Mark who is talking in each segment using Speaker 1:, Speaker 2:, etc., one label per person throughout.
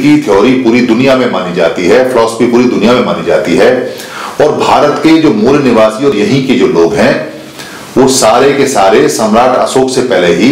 Speaker 1: की थ्योरी पूरी दुनिया में मानी जाती है, फिलॉसफी पूरी दुनिया में मानी जाती है। और भारत के जो मूल निवासी और यहीं के जो लोग हैं वो सारे के सारे सम्राट अशोक से पहले ही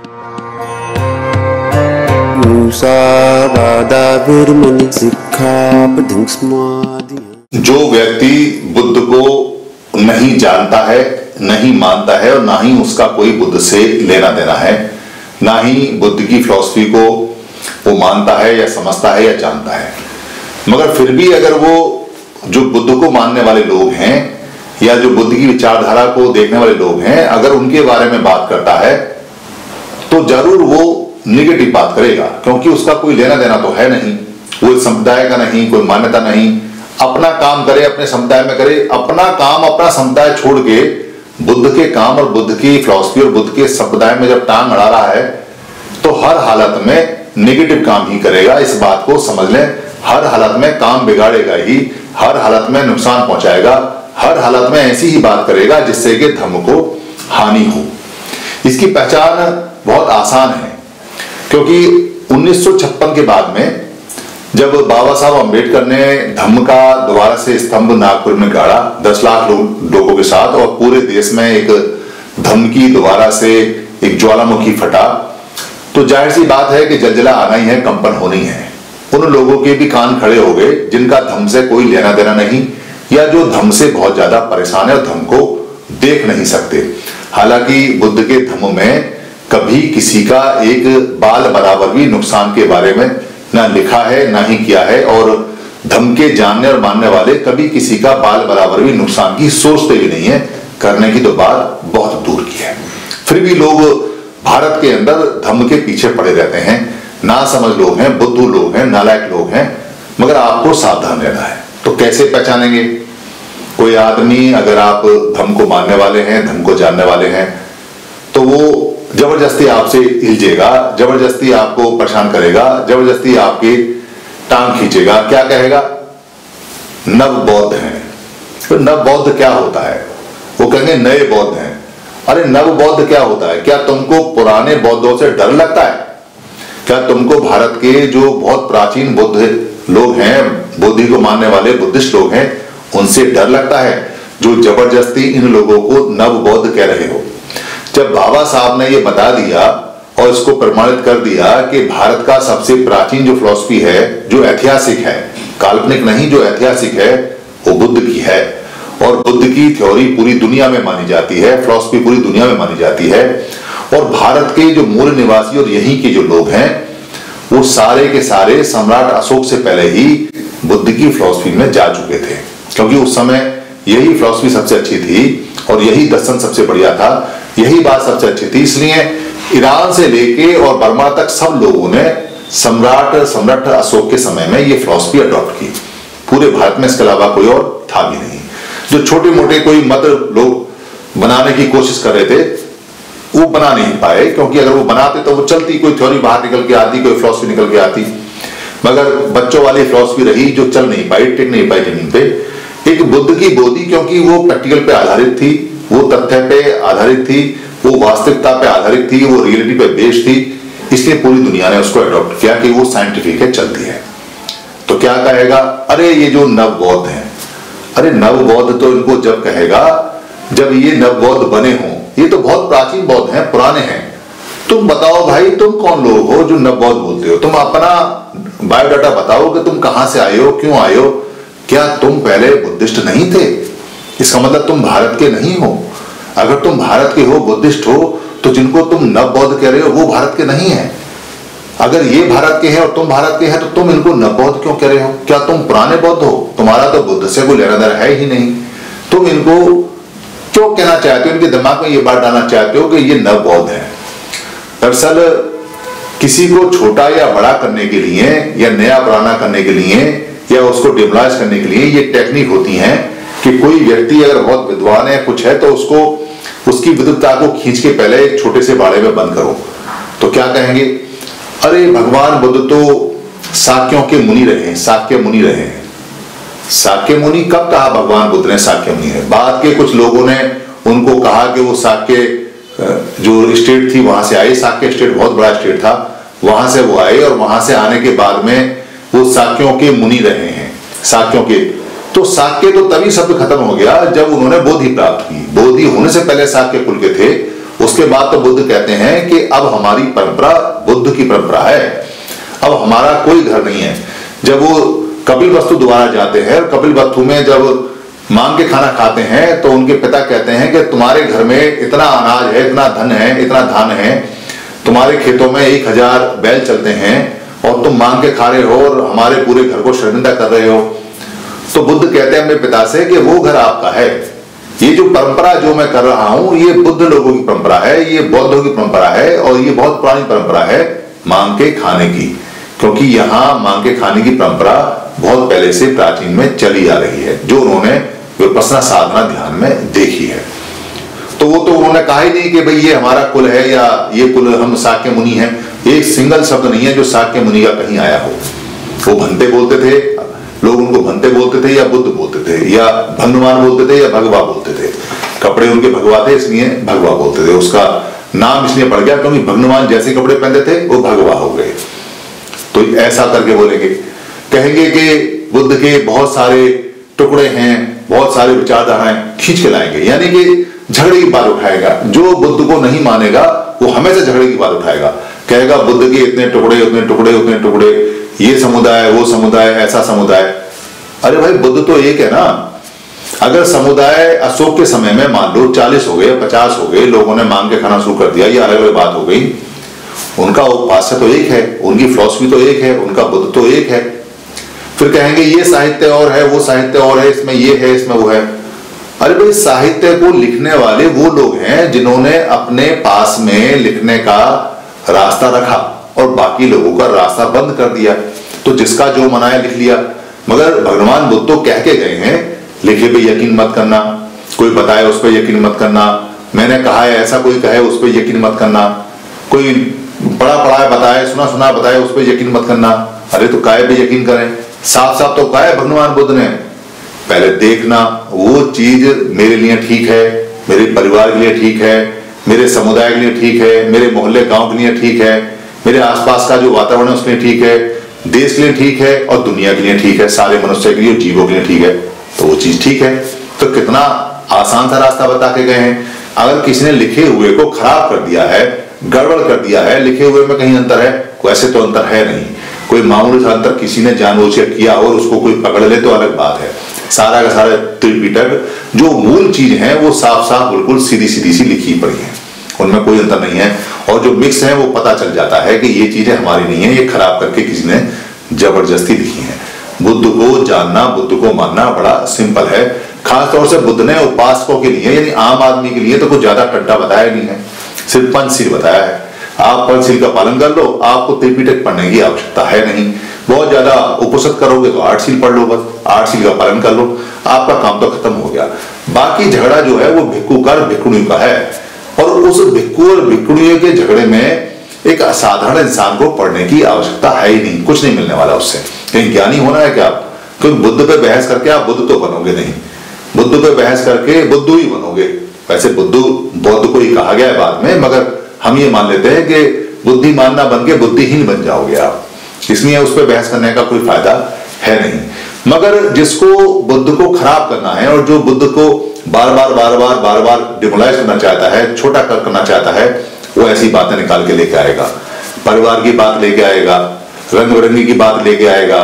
Speaker 1: जो व्यक्ति बुद्ध को नहीं जानता है, नहीं मानता है और ना ही उसका कोई बुद्ध से लेना देना है, ना ही बुद्ध की फिलॉसफी को वो मानता है या समझता है या जानता है, मगर फिर भी अगर वो जो बुद्ध को मानने वाले लोग हैं या जो बुद्ध की विचारधारा को देखने वाले लोग हैं, अगर उनके बारे में बात करता है तो जरूर वो निगेटिव बात करेगा, क्योंकि उसका कोई लेना देना तो है नहीं, वो एक समुदाय का नहीं, कोई मान्यता नहीं। अपना काम करे, अपने समुदाय में करे, अपना काम अपना समुदाय छोड़ के बुद्ध के काम और बुद्ध की फिलॉसफी और बुद्ध के समुदाय में जब टांग अड़ा रहा है तो हर हालत में नेगेटिव काम ही करेगा। इस बात को समझ लें, हर हालत में काम बिगाड़ेगा ही, हर हालत में नुकसान पहुंचाएगा, हर हालत में ऐसी ही बात करेगा जिससे कि धर्म को हानि हो। इसकी पहचान बहुत आसान है, क्योंकि 1956 के बाद में जब बाबा साहब अम्बेडकर ने धम्म का दोबारा से स्तंभ नागपुर में गाड़ा 10 लाख लोगों के साथ, और पूरे देश में एक धम्म की दोबारा से एक ज्वालामुखी फटा, तो जाहिर सी बात है कि जलजला आना ही है, कंपन होनी है। उन लोगों के भी कान खड़े हो गए जिनका धम्म से कोई लेना देना नहीं, या जो धम्म से बहुत ज्यादा परेशान है और धम्म को देख नहीं सकते। हालांकि बुद्ध के धम्म में कभी किसी का एक बाल बराबर भी नुकसान के बारे में ना लिखा है ना ही किया है, और धम्म के जानने और मानने वाले कभी किसी का बाल बराबर भी नुकसान की सोचते भी नहीं है, करने की तो बात बहुत दूर की है। फिर भी लोग भारत के अंदर धम्म के पीछे पड़े रहते हैं, ना समझ लोग हैं, बुद्धू लोग हैं, नालायक लोग हैं, मगर आपको सावधान रहना है। तो कैसे पहचानेंगे? कोई आदमी अगर आप धम्म को मानने वाले हैं, धम्म को जानने वाले हैं, तो वो जबरदस्ती आपसे हिलजेगा, जबरदस्ती आपको परेशान करेगा, जबरदस्ती आपकी टांग खींचेगा। क्या कहेगा? नव बौद्ध हैं। तो नव बौद्ध क्या होता है? वो कहेंगे नए बौद्ध हैं। अरे नव बौद्ध क्या होता है? क्या तुमको पुराने बौद्धों से डर लगता है? क्या तुमको भारत के जो बहुत प्राचीन बुद्ध लोग हैं, बुद्धि को मानने वाले बुद्धिस्ट लोग हैं, उनसे डर लगता है जो जबरदस्ती इन लोगों को नव बौद्ध कह रहे हो? जब बाबा साहब ने ये बता दिया और इसको प्रमाणित कर दिया कि भारत का सबसे प्राचीन जो फिलॉसफी है, जो ऐतिहासिक है, काल्पनिक नहीं, जो ऐतिहासिक है वो बुद्ध की है, और बुद्ध की थ्योरी पूरी दुनिया में मानी जाती है, फिलॉसफी पूरी दुनिया में मानी जाती है, और भारत के जो मूल निवासी और यहीं के जो लोग हैं वो सारे के सारे सम्राट अशोक से पहले ही बुद्ध की फिलॉसफी में जा चुके थे, क्योंकि उस समय यही फिलॉसफी सबसे अच्छी थी और यही दर्शन सबसे बढ़िया था, यही बात सबसे अच्छी थी। इसलिए ईरान से लेके और बर्मा तक सब लोगों ने सम्राट अशोक के समय में ये फिलॉसफी अडॉप्ट की। पूरे भारत में इसके अलावा कोई और था भी नहीं। जो छोटे मोटे कोई मत लोग बनाने की कोशिश कर रहे थे वो बना नहीं पाए, क्योंकि अगर वो बनाते तो वो चलती, कोई थ्योरी बाहर निकल के आती, कोई फिलॉसफी निकल के आती, मगर बच्चों वाली फिलॉसफी रही जो चल नहीं पाई, टिक नहीं पाई जमीन पे। एक बुद्ध की बोधी, क्योंकि वो प्रैक्टिकल पे आधारित थी, वो तथ्य पे आधारित थी, वो वास्तविकता पे आधारित थी, वो रियलिटी पे बेस्ड थी, इसलिए पूरी दुनिया ने उसको अडॉप्ट किया कि वो साइंटिफिक है, चलती है। तो क्या कहेगा? अरे ये जो नव बौद्ध हैं, अरे नव बौद्ध तो इनको जब कहेगा जब ये नव बौद्ध बने हों, ये तो बहुत प्राचीन बौद्ध हैं, पुराने हैं। तुम बताओ भाई, तुम कौन लोग हो जो नव बौद्ध बोलते हो? तुम अपना बायोडाटा बताओ कि तुम कहां से आए हो, क्यों आए हो? क्या तुम पहले बुद्धिस्ट नहीं थे? इसका मतलब तुम भारत के नहीं हो। अगर तुम भारत के हो, बुद्धिस्ट हो, तो जिनको तुम नव बौद्ध कह रहे हो वो भारत के नहीं है। अगर ये भारत के हैं और तुम भारत के हैं तो तुम इनको नव बौद्ध क्यों कह रहे हो? क्या तुम पुराने बौद्ध हो? तुम्हारा तो बुद्ध से कोई लेना देना है ही नहीं। तुम इनको क्यों कहना चाहते हो? इनके दिमाग में ये बात डालना चाहते हो कि ये नव बौद्ध है। दरअसल किसी को छोटा या बड़ा करने के लिए, या नया पुराना करने के लिए, या उसको डिमोलाइज करने के लिए ये टेक्निक होती है कि कोई व्यक्ति अगर बहुत विद्वान है, कुछ है, तो उसको उसकी विद्वत्ता को खींच के पहले एक छोटे से बाड़े में बंद करो। तो क्या कहेंगे? अरे भगवान बुद्ध तो साक्यों के मुनि रहे, साक्य मुनि रहे। साक्य मुनि कब कहा भगवान बुद्ध ने साक्य मुनि है? बाद के कुछ लोगों ने उनको कहा कि वो साक्य जो स्टेट थी वहां से आए। साक्य स्टेट बहुत बड़ा स्टेट था, वहां से वो आए, और वहां से आने के बाद में वो साक्यों के मुनि रहे हैं, साक्यों के। तो साक्य तो तभी शब्द खत्म हो गया जब उन्होंने बोधि प्राप्त की। बोधि होने से पहले साक्य कुल के थे। उसके बाद तो बुद्ध कहते हैं कि अब हमारी परंपरा बुद्ध की परंपरा है, अब हमारा कोई घर नहीं है। जब वो कपिल वस्तु द्वारा जाते हैं, कपिल वस्तु में जब मांग के खाना खाते हैं तो उनके पिता कहते हैं कि तुम्हारे घर में इतना अनाज है, इतना धन है, इतना धान है, तुम्हारे खेतों में 1000 बैल चलते हैं और तुम मांग के खा रहे हो और हमारे पूरे घर को शर्मिंदा कर रहे हो। तो बुद्ध कहते हैं अपने पिता से कि वो घर आपका है, ये जो परंपरा जो मैं कर रहा हूं ये बुद्ध लोगों की परंपरा है, ये बौद्धों की परंपरा है और ये बहुत पुरानी परंपरा है मांग के खाने की। क्योंकि यहाँ मांग के खाने की परंपरा बहुत पहले से प्राचीन में चली आ रही है, जो उन्होंने विपश्यना साधना ध्यान में देखी है। तो वो तो उन्होंने कहा ही नहीं कि भाई ये हमारा कुल है या ये कुल हम साक्य मुनि हैं। एक सिंगल शब्द नहीं है जो साक्य मुनि का कहीं आया हो। वो भंते बोलते थे, लोग उनको भंते बोलते थे या बुद्ध बोलते थे या भगवान बोलते थे या भगवा बोलते थे। कपड़े उनके भगवा थे इसलिए भगवा बोलते थे, उसका नाम इसलिए पड़ गया क्योंकि भगवान जैसे कपड़े पहनते थे वो भगवा हो गए। तो ऐसा करके बोलेंगे, कहेंगे कि बुद्ध के बहुत सारे टुकड़े हैं, बहुत सारे विचारधाराएं खींच के लाएंगे, यानी कि झगड़े की बात उठाएगा। जो बुद्ध को नहीं मानेगा वो हमेशा झगड़े की बात उठाएगा, कहेगा बुद्ध के इतने टुकड़े, उतने टुकड़े, उतने टुकड़े, ये समुदाय, वो समुदाय, ऐसा समुदाय। अरे भाई बुद्ध तो एक है ना। अगर समुदाय अशोक के समय में मान लो 40 हो गए, 50 हो गए, लोगों ने मांग के खाना शुरू कर दिया, ये अलग अलग बात हो गई। उनका उपास्य तो एक है, उनकी फिलॉसफी तो एक है, उनका बुद्ध तो एक है। फिर कहेंगे ये साहित्य और है, वो साहित्य और है, इसमें ये है, इसमें वो है। अरे भाई साहित्य को लिखने वाले वो लोग हैं जिन्होंने अपने पास में लिखने का रास्ता रखा और बाकी लोगों का रास्ता बंद कर दिया। तो जिसका जो मनाया लिख लिया। मगर भगवान बुद्ध तो कह के गए हैं लिखे पे यकीन मत करना, कोई बताए उस पर यकीन मत करना, मैंने कहा है ऐसा कोई कहे उस पर यकीन मत करना, कोई पढ़ा पढ़ाए बताए, सुना सुना बताए उस पर यकीन मत करना। अरे तो काय पे यकीन करें? साफ साफ तो कहा है भगवान बुद्ध ने, पहले देखना वो चीज मेरे लिए ठीक है, मेरे परिवार के लिए ठीक है, मेरे समुदाय के लिए ठीक है, मेरे मोहल्ले गांव के लिए ठीक है, मेरे आसपास का जो वातावरण है उसके लिए ठीक है, देश के लिए ठीक है और दुनिया के लिए ठीक है, सारे मनुष्य के लिए, जीवों के लिए ठीक है। तो वो चीज ठीक है। तो कितना आसान सा रास्ता बता के गए हैं। अगर किसी ने लिखे हुए को खराब कर दिया है, गड़बड़ कर दिया है, लिखे हुए में कहीं अंतर है? वैसे तो अंतर है नहीं। कोई मामूली सा अंतर किसी ने जानबूझकर किया और उसको कोई पकड़ ले तो अलग बात है। सारा का सारा त्रिपिटक जो मूल चीज है वो साफ साफ बिल्कुल सीधी सीधी सी लिखी पड़ी है, उनमें कोई अंतर नहीं है। और जो मिक्स है वो पता चल जाता है कि ये चीजें हमारी नहीं है, ये खराब करके किसी ने जबरदस्ती लिखी है। बुद्ध को जानना, बुद्ध को मानना बड़ा सिंपल है। खासतौर से बुद्ध ने उपासकों के लिए यानी आम आदमी के लिए तो कुछ ज्यादा टड्डा बताया नहीं है, सिर्फ पंचशील बताया है। आप पंचशील का पालन कर लो, आपको त्रिपिटक पढ़ने की आवश्यकता है नहीं। बहुत ज्यादा उपनिषद करोगे तो 8 शील पढ़ लो, बस 8 शील का पालन कर लो, आपका काम तो खत्म हो गया। बाकी झगड़ा जो है वो भिक्खु का और भिक्खुणियों का है। और उस भिक्खु और भिक्खुणियों के झगड़े में एक असाधारण इंसान को पढ़ने की आवश्यकता है ही नहीं, कुछ नहीं मिलने वाला उससे। कहीं ज्ञानी होना है क्या? क्योंकि बुद्ध पे बहस करके आप बुद्ध तो बनोगे नहीं, बुद्ध पे बहस करके बुद्धू ही बनोगे। वैसे बुद्धू बौद्ध को ही कहा गया है बाद में, मगर हम ये मान लेते हैं कि बुद्धिमान ना बन के बुद्धिहीन बन जाओगे आप, इसलिए उस पर बहस करने का कोई फायदा है नहीं। मगर जिसको बुद्ध को खराब करना है और जो बुद्ध को बार बार डिमोलाइज करना चाहता है, छोटा करना चाहता है, वो ऐसी बातें निकाल के लेके आएगा। परिवार की बात लेके आएगा, रंग बिरंगी की बात लेके आएगा,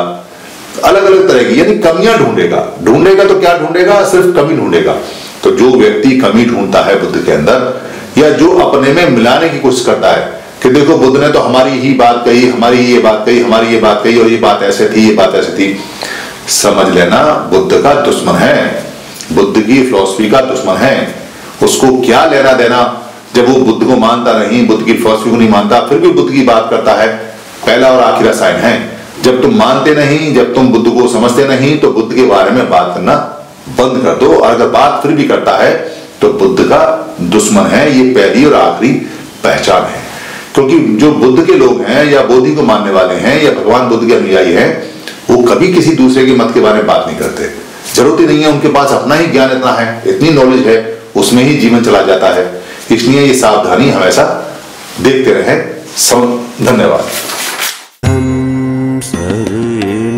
Speaker 1: अलग अलग तरह की यानी कमियां ढूंढेगा। तो क्या ढूंढेगा? सिर्फ कमी ढूंढेगा। तो जो व्यक्ति कमी ढूंढता है बुद्ध के अंदर, या जो अपने में मिलाने की कोशिश करता है कि देखो बुद्ध ने तो हमारी ही बात कही, हमारी ये बात कही, हमारी ये बात कही और ये बात ऐसे थी, ये बात ऐसे थी, समझ लेना बुद्ध का दुश्मन है, बुद्ध की फिलॉसफी का दुश्मन है। उसको क्या लेना देना जब वो बुद्ध को मानता नहीं, बुद्ध की फिलॉसफी को नहीं मानता, फिर भी बुद्ध की बात करता है। पहला और आखिरी रसायन है, जब तुम मानते नहीं, जब तुम बुद्ध को समझते नहीं तो बुद्ध के बारे में बात करना बंद कर दो। और अगर बात फिर भी करता है तो बुद्ध का दुश्मन है, ये पहली और आखिरी पहचान है। क्योंकि जो बुद्ध के लोग हैं या बोधि को मानने वाले हैं या भगवान बुद्ध के अनुयायी हैं, वो कभी किसी दूसरे के मत के बारे में बात नहीं करते। जरूरत ही नहीं है, उनके पास अपना ही ज्ञान इतना है, इतनी नॉलेज है, उसमें ही जीवन चला जाता है। इसलिए ये सावधानी हमेशा देखते रहें। धन्यवाद।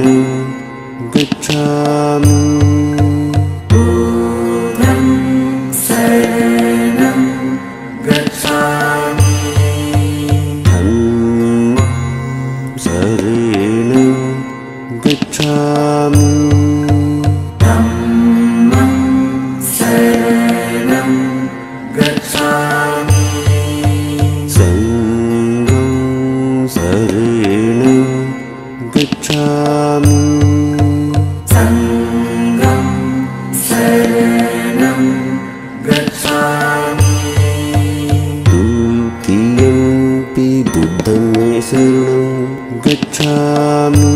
Speaker 2: शरणं गच्छामि।
Speaker 3: धम्मं शरणं गच्छामि।
Speaker 2: संघं शरणं गच्छामि।
Speaker 3: संघं शरणं गच्छामि।
Speaker 2: द्वितीयंपि बुद्धं शरणं गच्छामि।